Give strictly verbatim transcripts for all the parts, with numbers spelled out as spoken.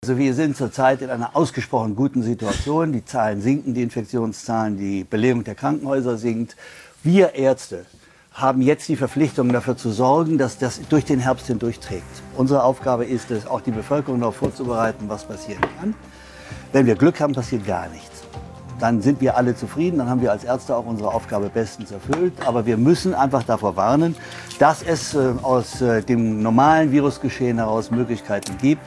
Also wir sind zurzeit in einer ausgesprochen guten Situation. Die Zahlen sinken, die Infektionszahlen, die Belegung der Krankenhäuser sinkt. Wir Ärzte haben jetzt die Verpflichtung, dafür zu sorgen, dass das durch den Herbst hindurch trägt. Unsere Aufgabe ist es, auch die Bevölkerung darauf vorzubereiten, was passieren kann. Wenn wir Glück haben, passiert gar nichts. Dann sind wir alle zufrieden, dann haben wir als Ärzte auch unsere Aufgabe bestens erfüllt. Aber wir müssen einfach davor warnen, dass es äh, aus äh, dem normalen Virusgeschehen heraus Möglichkeiten gibt,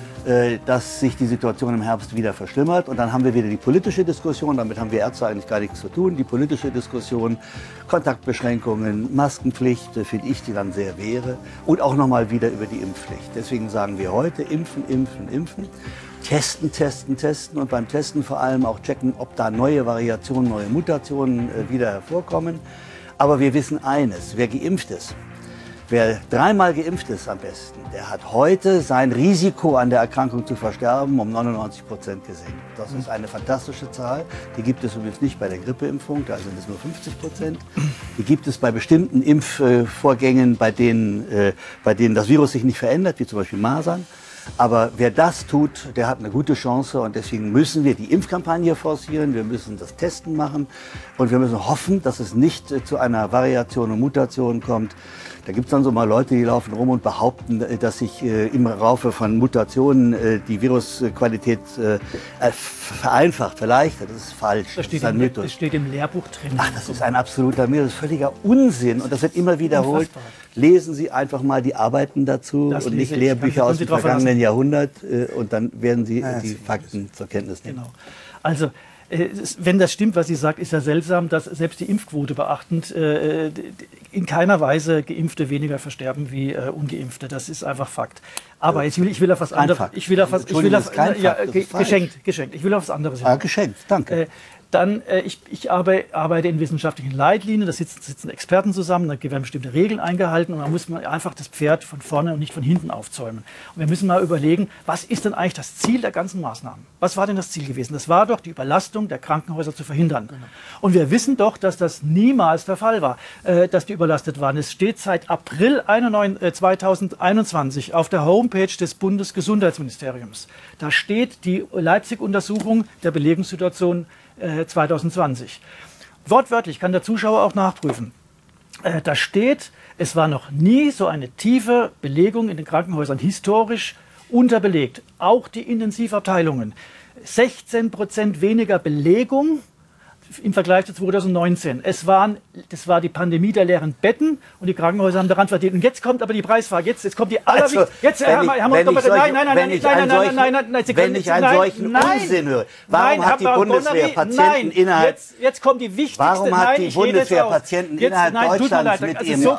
dass sich die Situation im Herbst wieder verschlimmert. Und dann haben wir wieder die politische Diskussion, damit haben wir Ärzte eigentlich gar nichts zu tun, die politische Diskussion, Kontaktbeschränkungen, Maskenpflicht, finde ich, die dann sehr wäre. Und auch nochmal wieder über die Impfpflicht. Deswegen sagen wir heute, impfen, impfen, impfen. Testen, testen, testen und beim Testen vor allem auch checken, ob da neue Variationen, neue Mutationen äh, wieder hervorkommen. Aber wir wissen eines, wer geimpft ist, wer dreimal geimpft ist am besten, der hat heute sein Risiko an der Erkrankung zu versterben um neunundneunzig Prozent gesenkt. Das ist eine fantastische Zahl. Die gibt es übrigens nicht bei der Grippeimpfung, da sind es nur fünfzig Prozent. Die gibt es bei bestimmten Impfvorgängen, bei denen, bei denen das Virus sich nicht verändert, wie zum Beispiel Masern. Aber wer das tut, der hat eine gute Chance und deswegen müssen wir die Impfkampagne forcieren, wir müssen das Testen machen und wir müssen hoffen, dass es nicht äh, zu einer Variation und Mutation kommt. Da gibt es dann so mal Leute, die laufen rum und behaupten, dass sich äh, im Laufe von Mutationen äh, die Virusqualität äh, vereinfacht, verleichtert. Das ist falsch. Das steht, das ist ein im, Mythos. Das steht im Lehrbuch drin. Ach, das ist ein absoluter Mythos, das ist völliger Unsinn und das wird immer wiederholt. Unfassbar. Lesen Sie einfach mal die Arbeiten dazu das und nicht ich. Lehrbücher aus dem vergangenen Jahrhundert äh, und dann werden Sie ja, die Fakten zur Kenntnis nehmen. Genau. Also, äh, wenn das stimmt, was sie sagt, ist ja seltsam, dass selbst die Impfquote beachtend äh, in keiner Weise Geimpfte weniger versterben wie äh, Ungeimpfte. Das ist einfach Fakt. Aber jetzt will ich will auf was anderes. Ich will auf was. Ich will auf, ja, ge geschenkt, geschenkt. Ich will auf was anderes. Ah, geschenkt, danke. Äh, Dann, äh, ich, ich arbeite in wissenschaftlichen Leitlinien, da sitzen, sitzen Experten zusammen, da werden bestimmte Regeln eingehalten und da muss man einfach das Pferd von vorne und nicht von hinten aufzäumen. Und wir müssen mal überlegen, was ist denn eigentlich das Ziel der ganzen Maßnahmen? Was war denn das Ziel gewesen? Das war doch, die Überlastung der Krankenhäuser zu verhindern. Genau. Und wir wissen doch, dass das niemals der Fall war, äh, dass die überlastet waren. Es steht seit April zweitausendeinundzwanzig auf der Homepage des Bundesgesundheitsministeriums. Da steht die Leipzig-Untersuchung der Belegungssituation zweitausendzwanzig. Wortwörtlich kann der Zuschauer auch nachprüfen. Äh, da steht, es war noch nie so eine tiefe Belegung in den Krankenhäusern historisch unterbelegt. Auch die Intensivabteilungen. sechzehn Prozent weniger Belegung im Vergleich zu zweitausendneunzehn. Es waren, das war die Pandemie der leeren Betten und die Krankenhäuser haben daran verdient. Und jetzt kommt aber die Preisfrage. Jetzt, jetzt kommt die allerwichtigste. Jetzt haben wir nein, nein, nein, nein, nein, nein, nein, nein, nein, nein. Wenn ich einen solchen Unsinn höre, warum hat die Bundeswehr Patienten innerhalb? Jetzt, jetzt kommt die wichtigste. Warum hat die Bundeswehr Patienten innerhalb Deutschlands mit ihren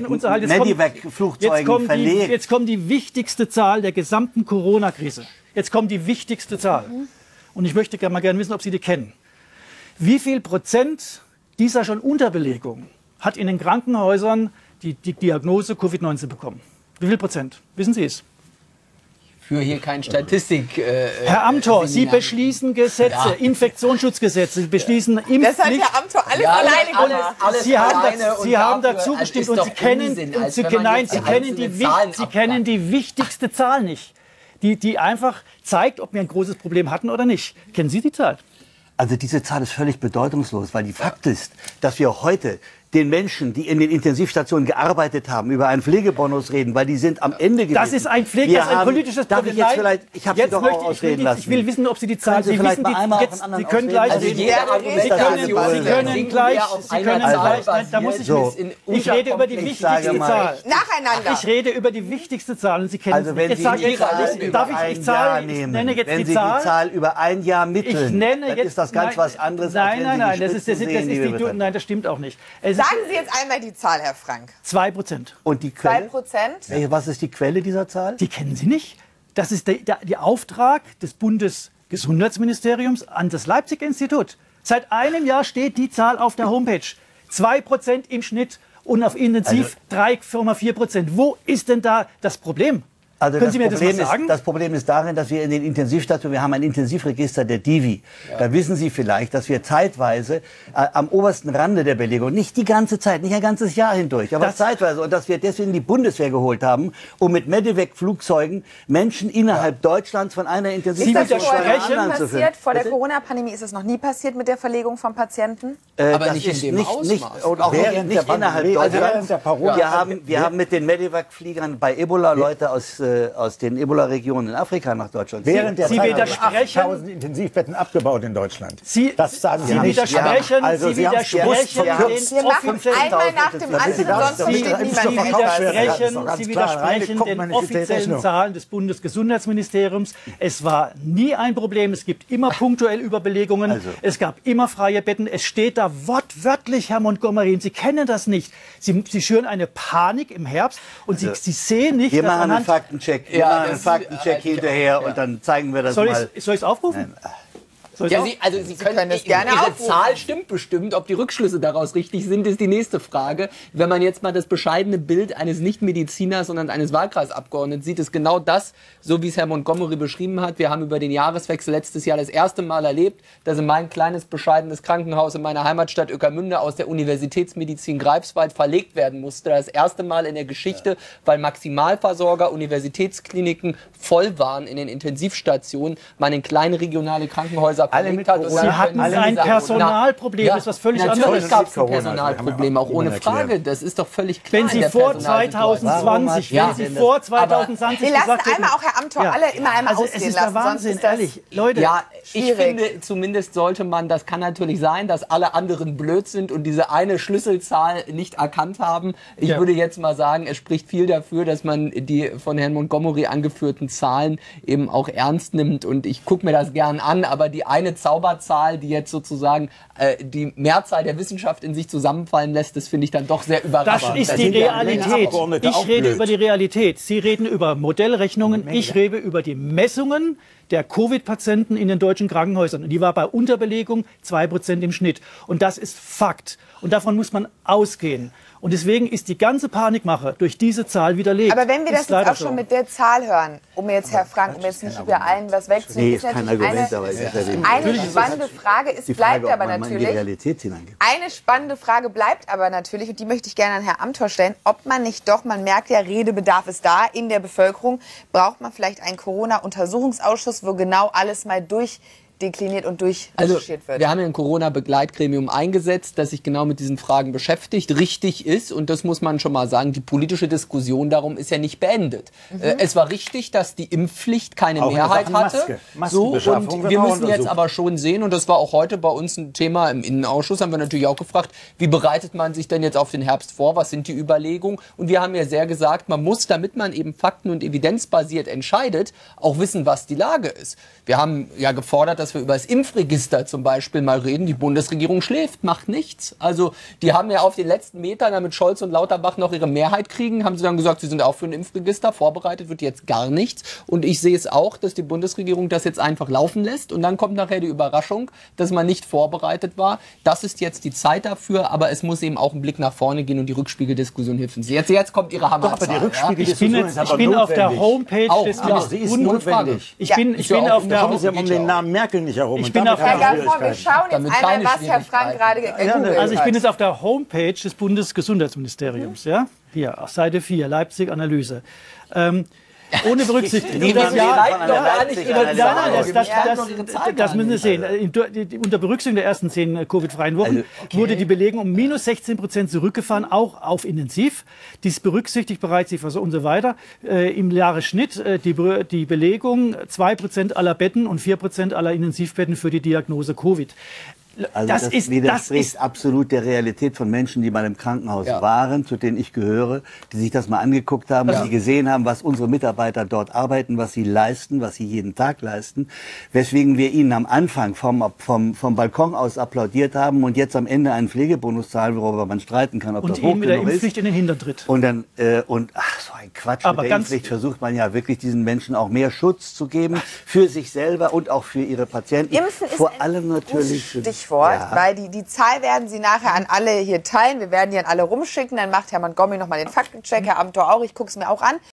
Medivac-Flugzeugen verlegt? Jetzt kommt die wichtigste Zahl der gesamten Corona-Krise. Jetzt kommt die wichtigste Zahl. Und ich möchte mal gerne wissen, ob Sie die kennen. Wie viel Prozent dieser schon Unterbelegung hat in den Krankenhäusern die, die Diagnose Covid neunzehn bekommen? Wie viel Prozent? Wissen Sie es? Ich führe hier keine Statistik. Äh, Herr Amthor, Sie beschließen Gesetze, ja. Infektionsschutzgesetze, Sie beschließen ja. Impfpflicht. Das hat Herr Amthor alles ja, alleine gemacht. Alles Sie haben, das, Sie haben dazu gestimmt und Sie kennen, und Sie, nein, Sie kennen, die, Sie kennen die wichtigste Zahl nicht, die, die einfach zeigt, ob wir ein großes Problem hatten oder nicht. Kennen Sie die Zahl? Also diese Zahl ist völlig bedeutungslos, weil die Fakt ist, dass wir heute den Menschen, die in den Intensivstationen gearbeitet haben, über einen Pflegebonus reden, weil die sind am Ende gewesen. Das ist ein Pflege, das ist ein politisches Darf Problem. Ich jetzt vielleicht, ich habe Sie doch auch ausreden lassen. Ich will wissen, ob Sie die Zahl, Sie, Sie wissen die, jetzt, Sie können gleich also reden. jede Sie können, Sie können gleich, Sie können gleich, nein, da muss ich so. Ich rede über die wichtigste Zahl. Nacheinander. Ich rede über die wichtigste Zahl und Sie kennen also wenn jetzt Sie sage die ich, Zahl darf ich, ich Zahl, ich nenne jetzt wenn die Sie Zahl. die Zahl über ein Jahr mitteln, ich nenne dann jetzt, ist das ganz nein, was anderes. Nein, nein, nein, das ist, das ist, das ist sehen, die, nein, das stimmt auch nicht. Es Sagen Sie jetzt einmal die Zahl, Herr Frank. Zwei Prozent. Und die Quelle? Zwei Prozent? Was ist die Quelle dieser Zahl? Die kennen Sie nicht. Das ist der, der, der Auftrag des Bundesgesundheitsministeriums an das Leipzig-Institut. Seit einem Jahr steht die Zahl auf der Homepage. Zwei Prozent im Schnitt und auf Intensiv also, drei Komma vier Prozent. Wo ist denn da das Problem? Also Können das Sie mir Problem das mal sagen? Ist, das Problem ist darin, dass wir in den Intensivstationen, wir haben ein Intensivregister der Divi. Ja. Da wissen Sie vielleicht, dass wir zeitweise äh, am obersten Rande der Belegung, nicht die ganze Zeit, nicht ein ganzes Jahr hindurch, aber das zeitweise, und dass wir deswegen die Bundeswehr geholt haben, um mit Medevac-Flugzeugen Menschen innerhalb ja. Deutschlands von einer Intensivstation zu einer anderen zu führen. Vor der Corona-Pandemie ist es noch nie passiert mit der Verlegung von Patienten? Äh, aber das nicht ist in dem nicht, Ausmaß. nicht, und auch Während nicht, nicht der innerhalb Pandemie, also Deutschlands. während der Corona- Wir haben, wir haben mit den Medevac-Fliegern bei Ebola Leute aus, äh, aus den Ebola-Regionen in Afrika nach Deutschland. Während der Sie Zeit widersprechen- achttausend Intensivbetten abgebaut in Deutschland. Sie, das sagen Sie Sie nicht. widersprechen, Also Sie Sie haben es widersprechen bewusst verkürzt. den Wir machen offiziellen einmal nach dem anderen, Sie sonst Sie- versteht Sie- niemand Sie- mehr. Sie- widersprechen, Das ist Sie doch ganz klar. widersprechen Reine den Kopfmännische offiziellen Rechnung. Zahlen des Bundesgesundheitsministeriums. Es war nie ein Problem. Es gibt immer punktuell Überbelegungen. Also. Es gab immer freie Betten. Es steht da wortwörtlich, Herr Montgomery. Und Sie kennen das nicht. Sie, Sie schüren eine Panik im Herbst und Sie, Sie sehen nicht, Wir dass machen einen anhand... Faktencheck, wir Ja, machen einen das- Faktencheck ja, hinterher ja. und dann zeigen wir das Soll mal. ich es aufrufen? Soll ich's Ja, auf- Sie, also Sie können, können es gerne Ihre aufrufen. Zahl stimmt bestimmt. Ob die Rückschlüsse daraus richtig sind, ist die nächste Frage. Wenn man jetzt mal das bescheidene Bild eines Nicht-Mediziners, sondern eines Wahlkreisabgeordneten sieht, ist genau das, so wie es Herr Montgomery beschrieben hat. Wir haben über den Jahreswechsel letztes Jahr das erste Mal erlebt, dass in mein kleines, bescheidenes Krankenhaus in meiner Heimatstadt Ueckermünde aus der Universitätsmedizin Greifswald verlegt werden musste. Das erste Mal in der Geschichte, weil Maximalversorger, Universitätskliniken voll waren in den Intensivstationen, man in kleine regionale Krankenhäuser verlegt hat. Und Sie dann hatten können ein sagen, Personalproblem, na, das ist was völlig natürlich anderes. gab es ein Corona, Personalproblem, das auch ohne haben wir immer Frage. erklärt. Das ist doch völlig klar. Wenn Sie in der vor Personalsituation. zweitausendzwanzig, Ja. wenn Sie vor zweitausendzwanzig Wir lassen gesagt hätten, einmal auch Herr Amthor Ja. alle immer einmal also ausreden es ist lassen, der sonst Wahnsinn, ist das ehrlich. Leute, Ja, ich schwierig. finde, zumindest sollte man, das kann natürlich sein, dass alle anderen blöd sind und diese eine Schlüsselzahl nicht erkannt haben. Ich Ja. würde jetzt mal sagen, es spricht viel dafür, dass man die von Herrn Montgomery angeführten Zahlen eben auch ernst nimmt. Und ich gucke mir das gern an, aber die eine Zauberzahl, die jetzt sozusagen äh, die Mehrzahl der Wissenschaft in sich zusammenfallen lässt, das finde ich dann doch sehr das überraschend. ist Da die sind ja Realität. Abgeordnete Ich auch rede blöd. über die Realität. Sie reden über Modellrechnungen. Ich rede über die Messungen der Covid-Patienten in den deutschen Krankenhäusern. Und die war bei Unterbelegung zwei Prozent im Schnitt. Und das ist Fakt. Und davon muss man ausgehen. Und deswegen ist die ganze Panikmache durch diese Zahl widerlegt. Aber wenn wir das Ist jetzt leider auch schon so. mit der Zahl hören, um jetzt, Herr Frank, um jetzt nicht über allen was wegzunehmen, Nee, ist kein natürlich Argument, eine, aber es ist ja die- eine spannende Frage, es die Frage, bleibt ob aber man mal in die natürlich, Realität hineingeht. eine spannende Frage bleibt aber natürlich, und die möchte ich gerne an Herrn Amthor stellen, ob man nicht doch, man merkt ja, Redebedarf ist da in der Bevölkerung, braucht man vielleicht einen Corona-Untersuchungsausschuss, wo genau alles mal durchdekliniert und Also, durchrecherchiert wird. wir haben ja ein Corona-Begleitgremium eingesetzt, das sich genau mit diesen Fragen beschäftigt. Richtig ist, und das muss man schon mal sagen, die politische Diskussion darum ist ja nicht beendet. Mhm. Äh, es war richtig, dass die Impfpflicht keine Auch in Mehrheit Sachen hatte. Maske. So, Maskenbeschaffung und wird wir auch müssen jetzt untersucht. aber schon sehen, und das war auch heute bei uns ein Thema im Innenausschuss, haben wir natürlich auch gefragt, wie bereitet man sich denn jetzt auf den Herbst vor? Was sind die Überlegungen? Und wir haben ja sehr gesagt, man muss, damit man eben fakten- und evidenzbasiert entscheidet, auch wissen, was die Lage ist. Wir haben ja gefordert, dass wir über das Impfregister zum Beispiel mal reden. Die Bundesregierung schläft, macht nichts. Also die haben ja auf den letzten Metern, damit Scholz und Lauterbach noch ihre Mehrheit kriegen, haben sie dann gesagt, sie sind auch für ein Impfregister. Vorbereitet wird jetzt gar nichts. Und ich sehe es auch, dass die Bundesregierung das jetzt einfach laufen lässt. Und dann kommt nachher die Überraschung, dass man nicht vorbereitet war. Das ist jetzt die Zeit dafür, aber es muss eben auch ein Blick nach vorne gehen und die Rückspiegeldiskussion hilft. Jetzt, jetzt kommt ihre Hammerzahl. Aber die ja? Rückspiegel- Ich bin, jetzt, ich bin auf der Homepage Auch, des aber sie ist Bund- notwendig. Ich Ja. bin, Ist ich ja bin auch auf der Da kommen Sie Geht um ja den auch. Namen Merkel nicht herum. Ich Und bin damit auf haben der- wir Herr Gauffmann, wir Schwierigkeiten. schauen jetzt Damit einmal, keine was Herr Frank gerade Schwierigkeiten. gegoogelt Also ich hat. bin jetzt auf der Homepage des Bundesgesundheitsministeriums, ja, hier auf Seite vier, Leipzig-Analyse. Ähm, ohne Berücksichtigung. Niemand Das redet Jahr- von einer ja, Leipzig- ja, Analyse. nein, nein, das, das, Wir das, noch ihre Zahlen das müssen Sie nicht. sehen. In- die- Unter Berücksichtigung der ersten zehn äh, Covid-freien Wochen Also, wurde die Belegung um minus sechzehn Prozent zurückgefahren, auch auf Intensiv. Dies berücksichtigt bereits die Versorgung und so weiter. Äh, Im Jahresschnitt äh, die, Be- die Belegung zwei Prozent aller Betten und vier Prozent aller Intensivbetten für die Diagnose Covid. Also das, das, ist, das widerspricht ist absolut der Realität von Menschen, die mal im Krankenhaus Ja. waren, zu denen ich gehöre, die sich das mal angeguckt haben, Ja. die gesehen haben, was unsere Mitarbeiter dort arbeiten, was sie leisten, was sie jeden Tag leisten, weswegen wir ihnen am Anfang vom, vom, vom Balkon aus applaudiert haben und jetzt am Ende einen Pflegebonus zahlen, worüber man streiten kann, ob und das hoch ihnen mit der genug ist. Impfpflicht in den Hintern tritt. Und dann, äh, und ach, so ein Quatsch. Aber mit der ganz- Impfpflicht versucht man ja wirklich diesen Menschen auch mehr Schutz zu geben, für sich selber und auch für ihre Patienten. Impfen ist Vor ein allem natürlich. gutes Stichwort, Ja. weil die, die Zahl werden Sie nachher an alle hier teilen. Wir werden die an alle rumschicken. Dann macht Herr Montgomery nochmal den Faktencheck, Herr Amthor auch. Ich gucke es mir auch an.